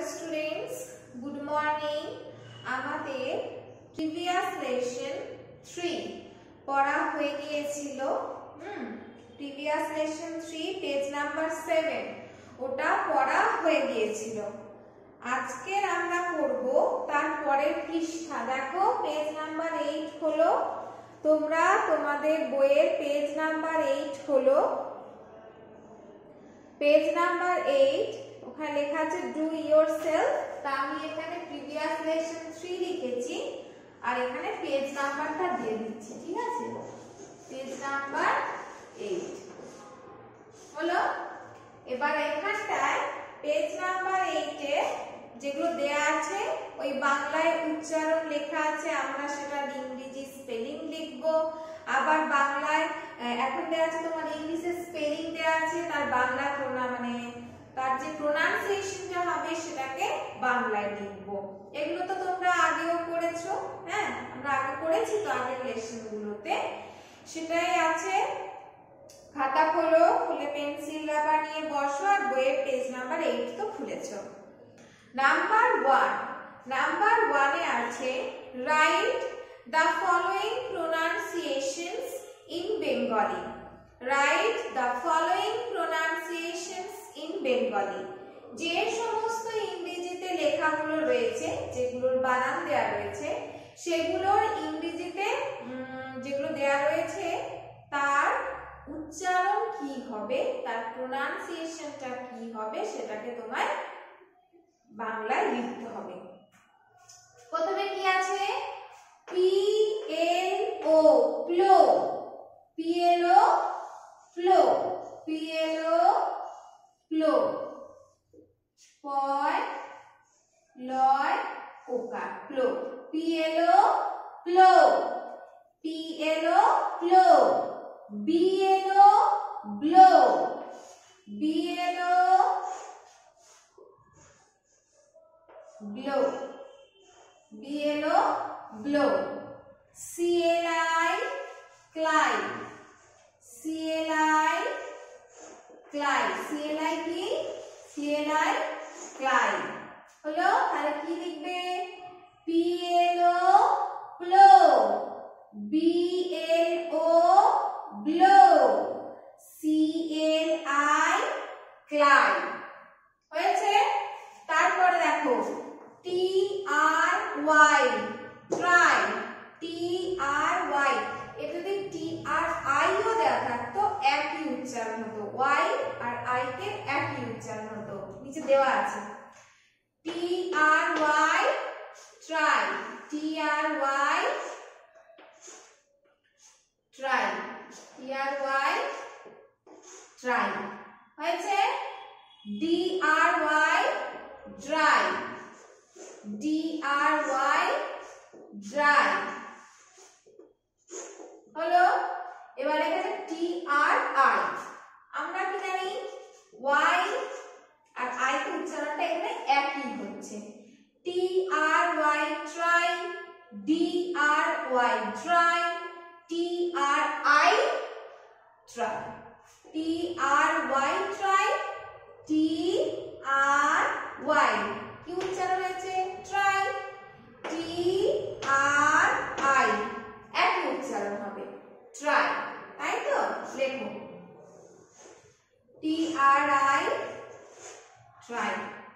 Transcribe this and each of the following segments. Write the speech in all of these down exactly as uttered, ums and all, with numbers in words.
students, good morning. আমাদের previous lesson three পড়া হয়ে গিয়েছিল। হুম previous lesson three page number seven ওটা পড়া হয়ে গিয়েছিল। আজকে আমরা করব তার পরের পৃষ্ঠা। দেখো page number eight হলো, তোমরা তোমাদের বইয়ের page number eight হলো page number eight, ওখানে লেখা আছে ডু ইয়োরসেলফ। তা আমি এখানে প্রিভিয়াস লেসন থ্রি লিখেছি আর এখানে পেজ নাম্বারটা দিয়ে দিচ্ছি, ঠিক আছে? পেজ নাম্বার eight হলো। এবার এখানটায় পেজ নাম্বার eight এ যেগুলো দেয়া আছে ওই বাংলায় উচ্চারণ লেখা আছে, আমরা সেটা ইংরেজি স্পেলিং লিখব। আবার বাংলায় এখন দেয়া আছে তোমার ইংলিশে স্পেলিং দেয়া আছে, তার বাংলা প্রোনা মানে তার যে প্রোনাউন্সিয়েশনটা হবে সেটাকে বাংলায় লিখব। এগুলো তো তোমরা আগেও করেছো, হ্যাঁ আমরা আগে করেছি তো আগের লেসনগুলোতে, সেটাই আছে। খাতা খোলো, খুলে পেন্সিল রাবার নিয়ে বসো আর বইয়ের পেজ নাম্বার eight তো খুলেছো। নাম্বার one, নাম্বার one এ আছে write the following pronunciations in Bengali. Write the following pronunciations in Bengali. যে সমস্ত ইংরেজিতে লেখাগুলো রয়েছে, যেগুলোর বানান দেয়া রয়েছে, সেগুলোর ইংরেজিতে যেগুলো দেয়া রয়েছে তার উচ্চারণ কি হবে, তার প্রোনাউন্সিয়েশনটা কি হবে সেটাকে তোমায় বাংলায় লিখতে হবে। প্রথমে কি আছে? পি এল ও প্লো, পি এল ও প্লো, পি এল ও প্লো, পয় লয় ওকার প্লো, পি এল ও প্লো, পি এল ও প্লো, বি এল ও ব্লো, বি এল ও ব্লো, বি এল ও ব্লো, সি এল আই ক্লাই, সি এল আই ক্লাই, সি এল আই কি? সি এল আই ক্লাই হলো। তাহলে কি লিখবে? পি এল ও প্লো, বি এল ও ব্লো, সি এল আই ক্লাই হয়েছে। তারপরে দেখো T R Y try, T R Y, এটা যদি টি আর আই ও দেওয়া থাকতো একই উচ্চারণ হতো, ওয়াই আর আই কে একই উচ্চারণ হতো, নিচে দেওয়া আছে T R Y try, T R Y try, T R Y try হয়েছে। D R Y dry, D R Y dry হলো। এবার এখানে টি আর আই, আমরা কি জানি ওয়াই আর আই এর উচ্চারণটা এখানে একই হচ্ছে। T R Y try, D R Y dry, T R I try, T R Y try, T R Y কি উচ্চারণ হয়েছে? ট্রাই, টি আর আই একই উচ্চারণ হবে ট্রাই, তাই তো? লেখো টি আর আই ট্রাই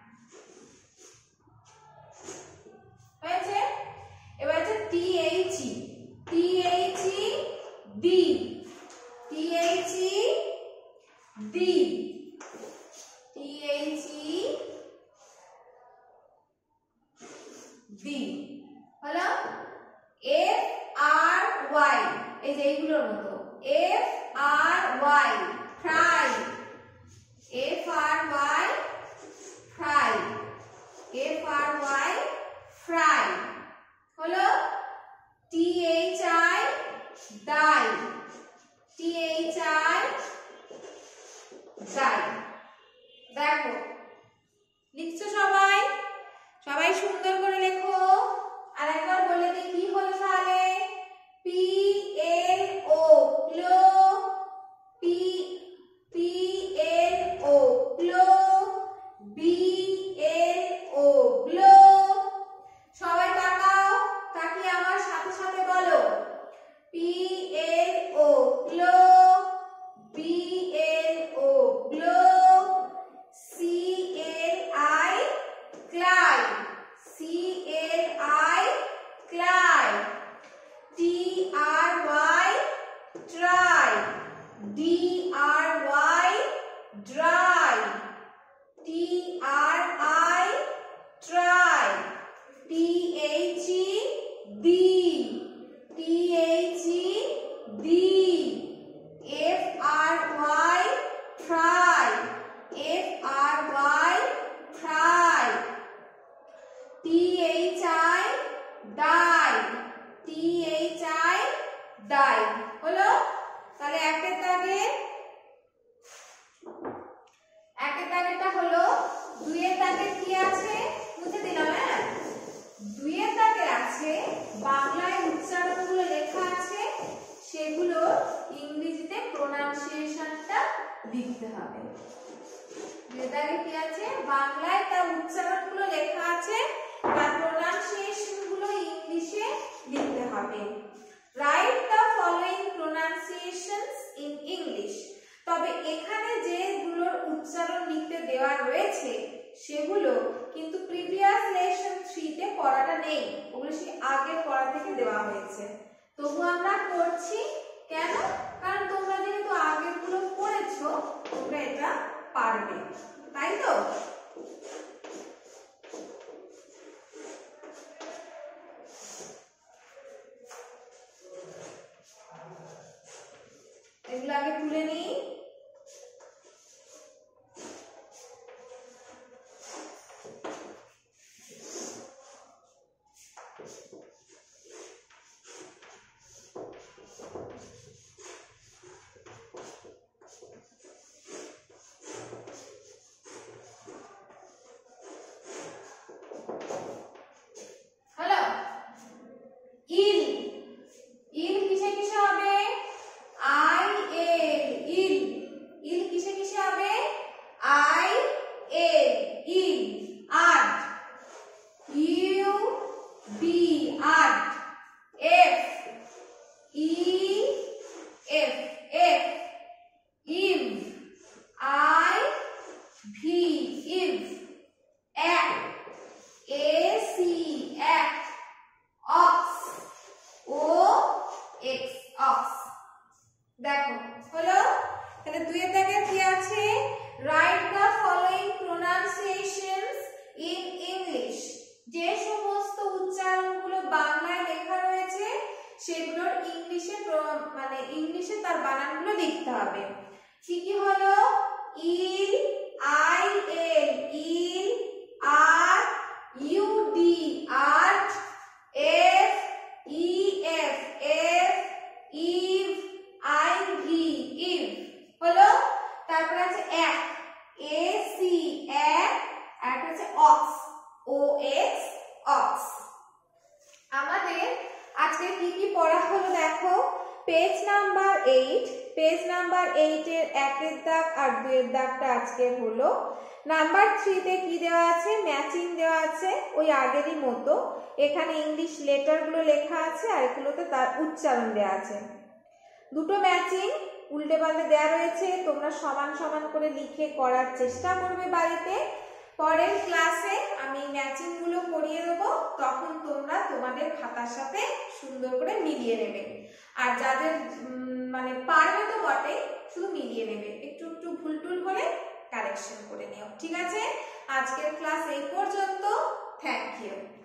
হয়েছে। এবার আছে T H E, T H E D, T H E D, T H E D হলো। এফ আর ওয়াই, এই যে এইগুলোর মতো, F R Y fry, F R Y fry, F R Y fry হলো। T H I die, T H I die. দেখো লিখছো সবাই? সবাই সুন্দর করে লেখো। আর একবার বলে দিই কি হলো তাহলে? পি এল ও প্লো, পি পি এল ও প্লো, বি এল ও হলো দুইয়ের দাগে কি আছে, মুছে দিলাম। হ্যাঁ, দুইয়ের দাগে আছে বাংলায় উচ্চারণগুলো লেখা আছে, সেগুলো ইংরেজিতে প্রোনাউন্সিয়েশনটা লিখতে হবে। দুইয়ের দাগে কি আছে, বাংলায় তার উচ্চারণগুলো লেখা আছে, তার প্রোনাউন্সিয়েশনগুলো ইংলিশে লিখতে হবে। Write the following pronunciations in English. তবে এখানে যেগুলোর উচ্চারণ লিখতে দেওয়া রয়েছে সেগুলো কিন্তু প্রিভিয়াস লেসন থ্রি তে পড়াটা নেই, ওগুলো সেই আগের পড়া থেকে দেওয়া হয়েছে। তবু আমরা করছি কেন, কারণ তোমরা যেহেতু আগের গুলো পড়েছো তোমরা এটা পারবে, তাই তো? এগুলো আগে তুলে নিই। দেখো হলো, তাহলে দুইয়ের দাগে কি আছে, write the following pronunciations in English. যে সমস্ত উচ্চারণগুলো বাংলায় লেখা রয়েছে সেগুলোর ইংলিশে মানে ইংলিশে তার বানানগুলো লিখতে হবে। কি কি হলো, ill, I L, ill, R, U D, art, F, E F, F, eve, I V, eve হলো। তারপর আছে এক, এ সি, এক, আর আছে অক্স, ও এক্স, অক্স। আমাদের আজকে কি কি পড়া হলো দেখো, page number eight, page number eight এর একের দাগ আর দুইয়ের দাগটা আজকে হলো। নাম্বার থ্রি তে কি দেওয়া আছে, ম্যাচিং দেওয়া আছে ওই আগেরই মতো, এখানে ইংলিশ লেটারগুলো লেখা আছে আর এগুলোতে তার উচ্চারণ দেওয়া আছে। দুটো ম্যাচিং উল্টে পাল্টে দেওয়া রয়েছে, তোমরা সমান সমান করে লিখে করার চেষ্টা করবে বাড়িতে। পরের ক্লাসে আমি ম্যাচিং গুলো করিয়ে দেবো, তখন তোমরা তোমাদের খাতার সাথে সুন্দর করে মিলিয়ে নেবে। আর যাদের মানে পারবে তো বটে, শুধু মিলিয়ে নেবে, একটু একটু ভুল টুল হলে কারেকশন করে নিও, ঠিক আছে? আজকের ক্লাস এই পর্যন্ত, থ্যাংক ইউ।